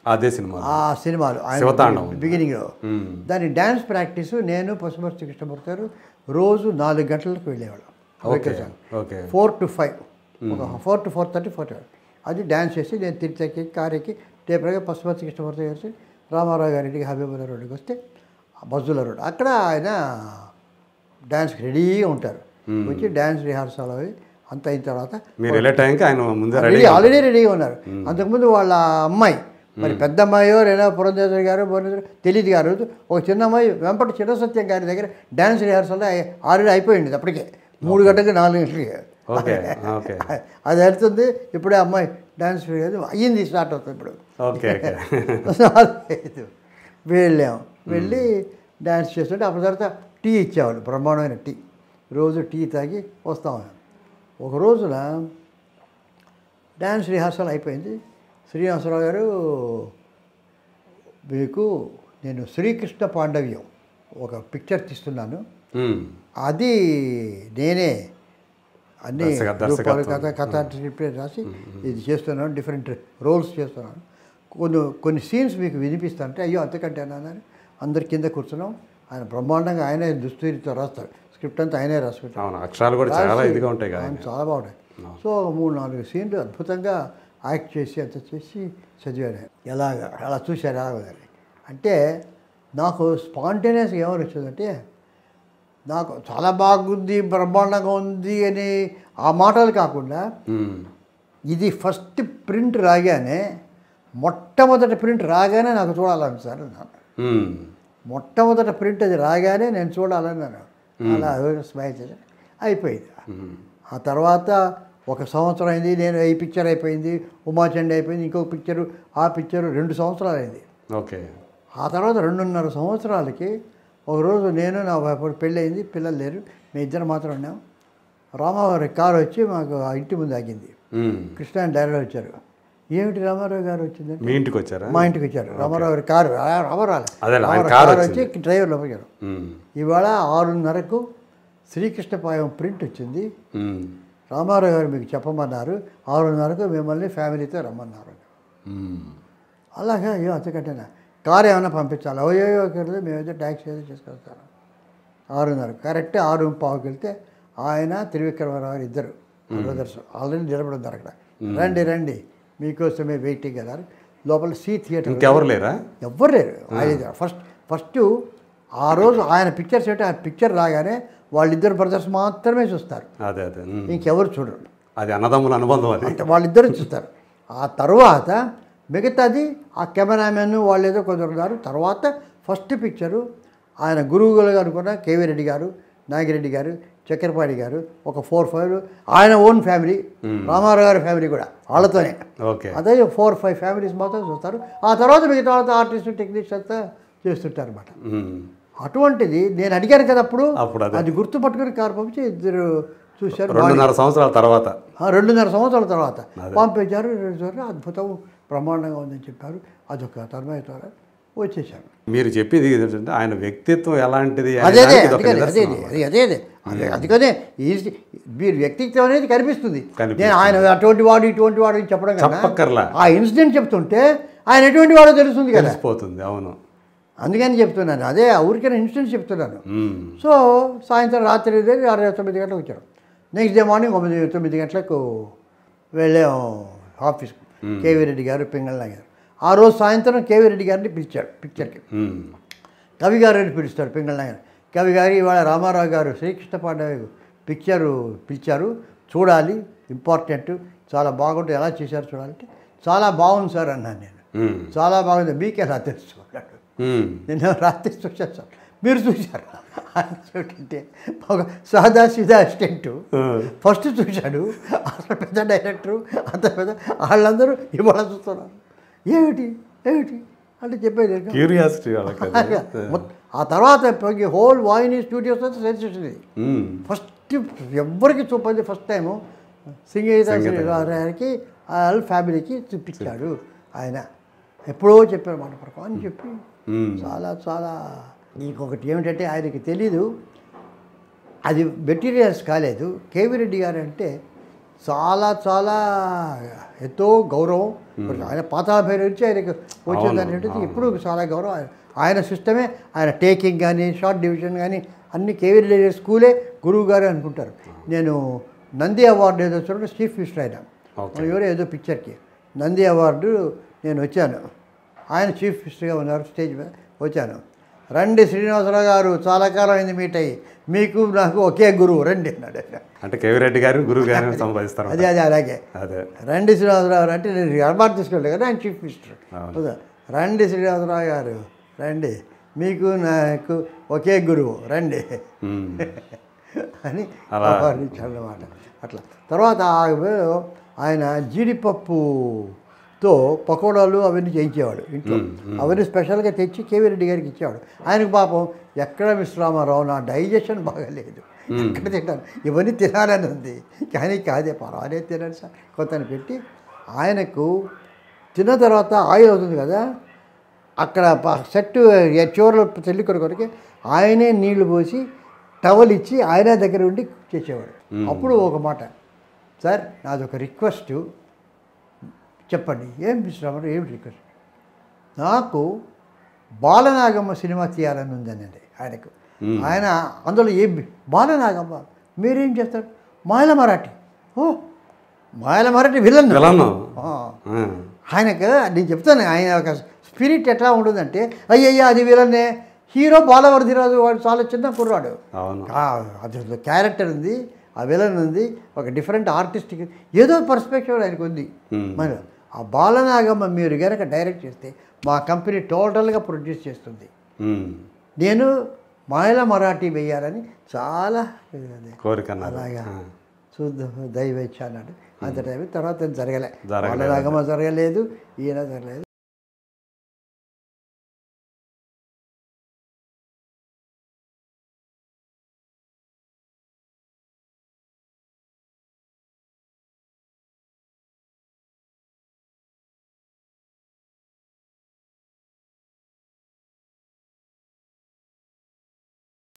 ఆ సినిమాలు ఆయన బిగినింగ్లో దాని డ్యాన్స్ ప్రాక్టీస్ నేను పశుపతి కృష్ణమూర్తి గారు రోజు 4 గంటలకు వెళ్ళేవాళ్ళం. 4 to 5 ఒక 4 to 4:30 4 అది డ్యాన్స్ చేసి నేను తిరిగి కారెక్కి టేపర్గా పశుపతి కృష్ణమూర్తి గారు రామారావు గారింటికి హబీబుల్లా రోడ్డుకి వస్తే బజ్జుల రోడ్ అక్కడ ఆయన డ్యాన్స్కి రెడీగా ఉంటారు. వచ్చి డ్యాన్స్ రిహార్సల్ అవి అంత అయిన తర్వాత ఆల్రెడీ రెడీగా ఉన్నారు. అంతకుముందు వాళ్ళ అమ్మాయి మరి పెద్ద అమ్మాయో లేదా పురంధేశ్వరి గారు తెలియదు గారు ఒక చిన్న అమ్మాయి వెంపటి చిన్నసత్యం గారి దగ్గర డ్యాన్స్ రిహార్సల్ ఆల్రెడీ అయిపోయింది. అప్పటికే 3 గంటలకి 4 గంటలకి అది వెళ్తుంది. ఇప్పుడే అమ్మాయి డ్యాన్స్ అయ్యింది, స్టార్ట్ అవుతుంది ఇప్పుడు. వెళ్ళాం, వెళ్ళి డ్యాన్స్ చేస్తుంటే అప్పటి తర్వాత టీ ఇచ్చేవాళ్ళు, బ్రహ్మాండమైన టీ. రోజు టీ తాగి వస్తాం. ఒక రోజున డ్యాన్స్ రిహార్సల్ అయిపోయింది. శ్రీనివాసరావు గారు, మీకు నేను శ్రీకృష్ణ పాండవ్యం ఒక పిక్చర్ తీస్తున్నాను, అది నేనే అన్ని రూపాలు కథ రాసి ఇది చేస్తున్నాను, డిఫరెంట్ రోల్స్ చేస్తున్నాను, కొన్ని సీన్స్ మీకు వినిపిస్తానంటే అయ్యో అంతకంటే అన్నాను. అందరి కింద కూర్చున్నాం. ఆయన బ్రహ్మాండంగా ఆయనే దుస్తూరితో రాస్తాడు, స్క్రిప్ట్ అంతా ఆయనే రాసుకుంటాడు. అక్షరాలు కూడా చాలా ఇదిగా ఉంటాయి కదా, చాలా బాగుంటాయి. సో 3-4 సీన్లు అద్భుతంగా యాక్ట్ చేసి అంత చేసి చదివాను. అలా చూశారు అంటే నాకు స్పాంటేనియస్గా ఏమని వచ్చిందంటే, నాకు చాలా బాగుంది, బ్రహ్మాండంగా ఉంది అని ఆ మాటలు కాకుండా, ఇది ఫస్ట్ ప్రింట్ రాగానే, మొట్టమొదటి ప్రింట్ రాగానే నాకు చూడాలని సార్ అన్నాను. మొట్టమొదటి ప్రింట్ అది రాగానే నేను చూడాలన్నాను. అలా స్మైల్ చేశాను, అయిపోయింది. ఆ తర్వాత 1 సంవత్సరం అయింది, నేను ఈ పిక్చర్ అయిపోయింది, ఉమాచండి అయిపోయింది, ఇంకొక పిక్చరు, ఆ పిక్చరు 2 సంవత్సరాలు అయింది. ఓకే. ఆ తర్వాత 2.5 సంవత్సరాలకి ఒకరోజు నేను నా పెళ్ళి అయింది, పిల్లలు లేరు, మేము ఇద్దరు మాత్రం ఉన్నాం. రామారావు కారు వచ్చి మాకు ఆ ఇంటి ముందు ఆగింది. కృష్ణ డైరెక్టర్ వచ్చారు. ఏమిటి రామారావు గారు వచ్చిందంటే, మీ ఇంటికి వచ్చారా? మా ఇంటికి వచ్చారు. రామారావు గారి కారు కారు వచ్చి డ్రైవర్ లోపలికి. ఇవాళ 6:30కు శ్రీకృష్ణపాయం ప్రింట్ వచ్చింది, రామారావు గారు మీకు చెప్పమన్నారు, 6:30కు మిమ్మల్ని ఫ్యామిలీతో రమ్మన్నారు. అలాగా అయ్యో అంతకంటేనా కారు ఏమైనా పంపించాలి, అయ్యో మేమైతే ట్యాక్సీ ఏదో చేసుకొస్తాను. 6:30 కరెక్ట్ 6:15కి వెళ్తే ఆయన త్రివిక్రమరావు గారు ఇద్దరు బ్రదర్స్ ఆల్రెడీ నిలబడున్నారు అక్కడ. రండి రండి మీకోసమే వెయిటింగ్ అన్నారు. లోపల సి థియేటర్ ఎవరు లేరా? ఎవ్వరు లేరు. ఆయన ఫస్ట్ ఆ రోజు ఆయన పిక్చర్స్ ఏంటి, ఆ పిక్చర్ రాగానే వాళ్ళిద్దరు బ్రదర్స్ మాత్రమే చూస్తారు, ఇంకెవరు చూడరు. అది అన్నదమ్ముల అనుబంధం, అది వాళ్ళిద్దరు చూస్తారు. ఆ తర్వాత మిగతాది ఆ కెమెరామెన్ వాళ్ళు ఏదో కొందరున్నారు. తర్వాత ఫస్ట్ పిక్చరు ఆయన గురువులుగా అనుకున్న కేవీ రెడ్డి గారు, నాగిరెడ్డి గారు, చక్కెరపాటి గారు, ఒక 4-5 ఆయన ఓన్ ఫ్యామిలీ, రామారావు గారి ఫ్యామిలీ కూడా వాళ్ళతోనే. అదే 4-5 ఫ్యామిలీస్ మాత్రం చూస్తారు. ఆ తర్వాత మిగతా వాళ్ళతో ఆర్టిస్ట్ టెక్నీషియన్స్ అంతా చేస్తుంటారు అన్నమాట. అటువంటిది నేను అడిగాను కదా అప్పుడు, అది గుర్తుపట్టుకుని కారు పంపించి ఇద్దరు చూశారు. 2.5 సంవత్సరాల తర్వాత 2.5 సంవత్సరాల తర్వాత పంపించారు. అద్భుతం, బ్రహ్మాండంగా ఉందని చెప్పారు. అదొక తన్మయతో వచ్చేసాను. మీరు చెప్పేది ఏంటంటే ఆయన వ్యక్తిత్వం ఎలాంటిది, అదే అందుకనే మీరు వ్యక్తిత్వం అనేది కనిపిస్తుంది. నేను ఆయన అటువంటి వాడు ఇటువంటి వాడు చెప్పడం చెప్పక్కర్లా, ఆ ఇన్సిడెంట్ చెప్తుంటే ఆయన ఎటువంటి వాడో తెలుస్తుంది కదా, తెలిసిపోతుంది. అవును, అందుకని చెప్తున్నాను. అదే ఊరికైనా ఇన్సిడెంట్ చెప్తున్నాను. సో సాయంత్రం రాత్రి 9 గంటలకు వచ్చారు. నెక్స్ట్ డే మార్నింగ్ 9 గంటలకు వెళ్ళాం ఆఫీస్కి. కేవీ రెడ్డి గారు, పింగళ గారు. ఆ రోజు సాయంత్రం కేవీ రెడ్డి గారిని పిలిచాడు పిక్చర్కి. కవి గారు అని పిలుస్తాడు పింగళ గారు. కవి గారు ఇవాళ రామారావు గారు శ్రీకృష్ణ పాండవ్య పిక్చరు పిలిచారు, చూడాలి, ఇంపార్టెంట్, చాలా బాగుంటుంది, ఎలా చేశారు చూడాలంటే, చాలా బాగుంది సార్ అన్నాను నేను. చాలా బాగుంది, మీకే ఎలా తెలుసు అన్నాడు. నేను రాత్రి చూశాను సార్, మీరు చూశారు అంటే ఒక సాదా సీదా అసిస్టెంట్ ఫస్ట్ చూశాడు, అసలు పెద్ద డైరెక్టరు అంత పెద్ద వాళ్ళందరూ ఇవాళ చూస్తున్నారు. ఏమిటి అంటే చెప్పేది క్యూరియాసిటీ. ఆ తర్వాత హోల్ వాహిని స్టూడియోస్ అంతా సెన్సేషన్. ఫస్ట్ ఎవ్వరికి చూపండి, ఫస్ట్ టైము సింగీతాకి వాళ్ళ ఫ్యామిలీకి చూపించాడు ఆయన. ఎప్పుడో చెప్పారు మాట ప్రకారం అని చెప్పి చాలా చాలా. ఇంకొకటి ఏమిటంటే ఆయనకి తెలీదు, అది మెటీరియల్స్ కాలేదు. కేవీ రెడ్డి గారు అంటే చాలా చాలా ఎంతో గౌరవం. ఆయన పాతాళభైరవి నుంచి ఆయనకు వచ్చేదానికి ఎప్పుడు చాలా గౌరవం. ఆయన సిస్టమే, ఆయన టేకింగ్ కానీ షార్ట్ డివిజన్ కానీ అన్ని కేవీ రెడ్డి స్కూలే గురువు గారు అనుకుంటారు. నేను నంది అవార్డు ఏదో చూడండి, చీఫ్ మినిస్టర్ ఆయన ఎవరో ఏదో పిక్చర్కి నంది అవార్డు నేను వచ్చాను. ఆయన చీఫ్ మినిస్టర్గా ఉన్నారు, స్టేజ్ మీద వచ్చాను. రండి శ్రీనివాసరావు గారు, చాలా కాలం అయింది మీట్ అయ్యి, మీకు నాకు ఒకే గురువు రండి అన్నాడు. అంటే కేవీ రెడ్డి గారు గురువు గారు సంపాదిస్తారు. అదే అలాగే అదే రండి శ్రీనివాసరావు అంటే నేను అవార్డు తీసుకెళ్ళాను కదా, ఆయన చీఫ్ మినిస్టర్. రండి శ్రీనివాసరావు గారు రండి, మీకు నాకు ఒకే గురువు రండి అని అన్నమాట. అట్లా తర్వాత ఆయన జీడిపప్పుతో పకోడాలు అవన్నీ చేయించేవాడు ఇంట్లో. అవన్నీ స్పెషల్గా తెచ్చి కేవీ రెడ్డి గారికి ఇచ్చేవాడు. ఆయనకు పాపం ఎక్కడ విశ్రామారావు, నా డైజెషన్ బాగాలేదు, ఎక్కడ తింటాను, ఇవన్నీ తినాలని ఉంది, కానీ కాదే పర్వాలేదు తినండి సార్ కొంత పెట్టి ఆయనకు తిన్న తర్వాత ఆయిల్ అవుతుంది కదా, అక్కడ సెట్ చివరిలో చెల్లి కొరకు ఆయనే నీళ్లు పోసి టవల్ ఇచ్చి ఆయన దగ్గర ఉండి చేసేవాడు. అప్పుడు ఒక మాట, సార్ నాది ఒక రిక్వెస్ట్ చెప్పండి. ఏం విశ్రామరావు, ఏం రిక్వెస్ట్? నాకు బాలనాగమ్మ సినిమా తీయాలని ఉందనండి ఆయనకు. ఆయన అందులో ఏం బాలనాగమ్మ మీరేం చేస్తారు? మాయల మరాఠీ. ఓ మాయల మరాఠీ విలన్. ఆయనకు నేను చెప్తాను, ఆయన ఒక స్పిరిట్ ఎట్లా ఉంటుందంటే, అయ్యయ్యా అది విలనే, హీరో బాలవర్ధిరాజు వాడు చాలా చిన్న కుర్రాడు, అది క్యారెక్టర్ ఉంది, ఆ విలన్ ఉంది, ఒక డిఫరెంట్ ఆర్టిస్టిక్ ఏదో పర్స్పెక్టివ్ ఆయనకు ఉంది. మరి ఆ బాలనాగమ్మ మీరు కనుక డైరెక్ట్ చేస్తే మా కంపెనీ టోటల్గా ప్రొడ్యూస్ చేస్తుంది, నేను మాయల మరాఠీ వేయాలని చాలా కోరిక. అలాగా చూద్దాం దైవేచ్ఛ అన్నాడు. అంత టైం తర్వాత జరగలే, బాలనాగమ్మ జరగలేదు, ఈయన జరగలేదు.